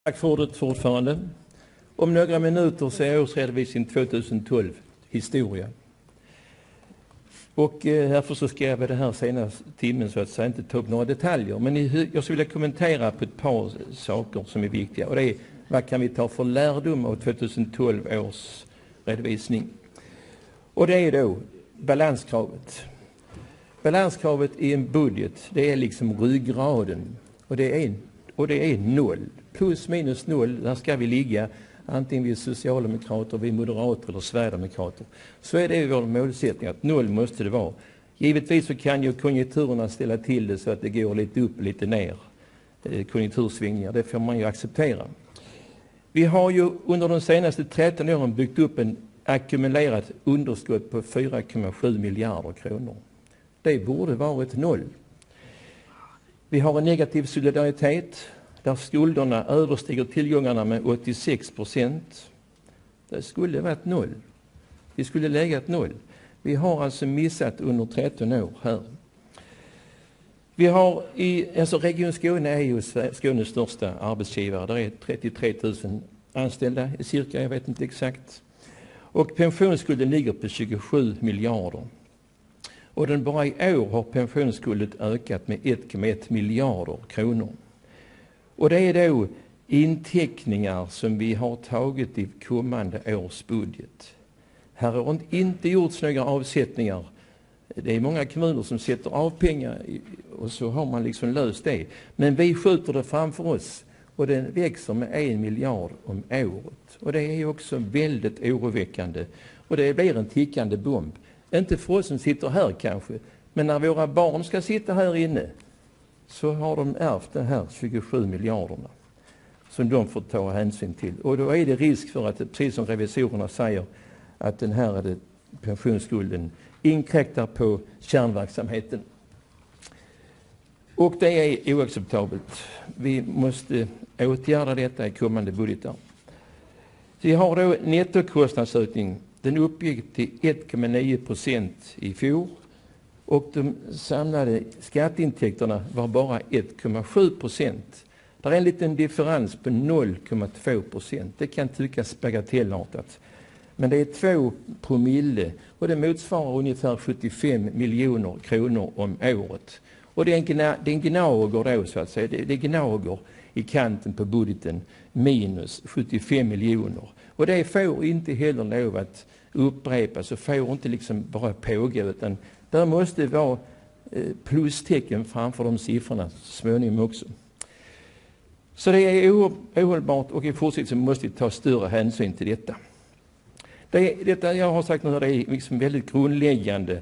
Tack för ordet, fortfarande. Om några minuter så är årsredovisning 2012 historia. Och härför så ska jag vid den här senaste timmen så att säga inte ta upp några detaljer. Men jag skulle vilja kommentera på ett par saker som är viktiga. Och det är vad kan vi ta för lärdom av 2012 års redovisning. Och det är då balanskravet. Balanskravet i en budget, det är liksom ryggraden. Och det är 0. Plus minus 0, där ska vi ligga. Antingen vi är socialdemokrater, vi är moderater eller sverigedemokrater. Så är det vår målsättning att 0 måste det vara. Givetvis så kan ju konjunkturerna ställa till det så att det går lite upp och lite ner. Konjunktursvingningar, det får man ju acceptera. Vi har ju under de senaste 13 åren byggt upp en ackumulerat underskott på 4,7 miljarder kronor. Det borde varit 0. Vi har en negativ solidaritet där skulderna överstiger tillgångarna med 86%. Det skulle varit 0. Vi skulle lägga 0. Vi har alltså missat under 13 år här. Vi har Region Skåne är ju Skånes största arbetsgivare. Där är 33 000 anställda cirka, jag vet inte exakt. Och pensionsskulden ligger på 27 miljarder. Och den bara i år har pensionsskulden ökat med 1,1 miljarder kronor. Och det är då inteckningar som vi har tagit i kommande års budget. Här har inte gjorts några avsättningar. Det är många kommuner som sätter av pengar och så har man liksom löst det. Men vi skjuter det framför oss och den växer med 1 miljard om året. Och det är också väldigt oroväckande. Och det blir en tickande bomb. Inte för oss som sitter här kanske, men när våra barn ska sitta här inne så har de ärvt de här 27 miljarderna som de får ta hänsyn till. Och då är det risk för att, precis som revisorerna säger, att den här pensionsskulden inkräktar på kärnverksamheten. Och det är oacceptabelt. Vi måste åtgärda detta i kommande budgetar. Vi har då nettokostnadsökning. Den uppgick till 1,9% i fjol. Och de samlade skatteintäkterna var bara 1,7%. Det är en liten differens på 0,2%. Det kan tyckas bagatellartat. Men det är 2 promille och det motsvarar ungefär 75 miljoner kronor om året. Och det är en gnager då så att säga. Det är gnager i kanten på budgeten minus 75 miljoner. Och det får inte heller lov att upprepas och får inte liksom bara pågå, utan där måste vara plustecken framför de siffrorna småningom också. Så det är ohållbart och i fortsättningen måste vi ta större hänsyn till detta. Detta jag har sagt nu, det är liksom väldigt grundläggande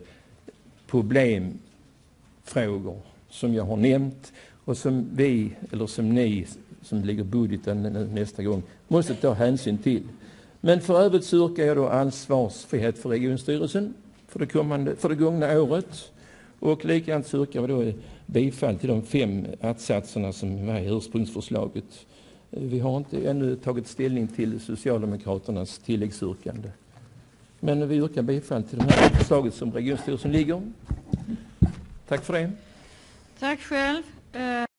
problemfrågor som jag har nämnt och som vi, eller som ni som lägger budgeten nästa gång, måste ta hänsyn till. Men för övrigt så yrkar jag då ansvarsfrihet för regionstyrelsen för det gångna året. Och likadant så yrkar vi då bifall till de 5 att-satserna som var i ursprungsförslaget. Vi har inte ännu tagit ställning till Socialdemokraternas tilläggsyrkande. Men vi yrkar bifall till det här förslaget som regionstyrelsen ligger. Tack för det. Tack själv.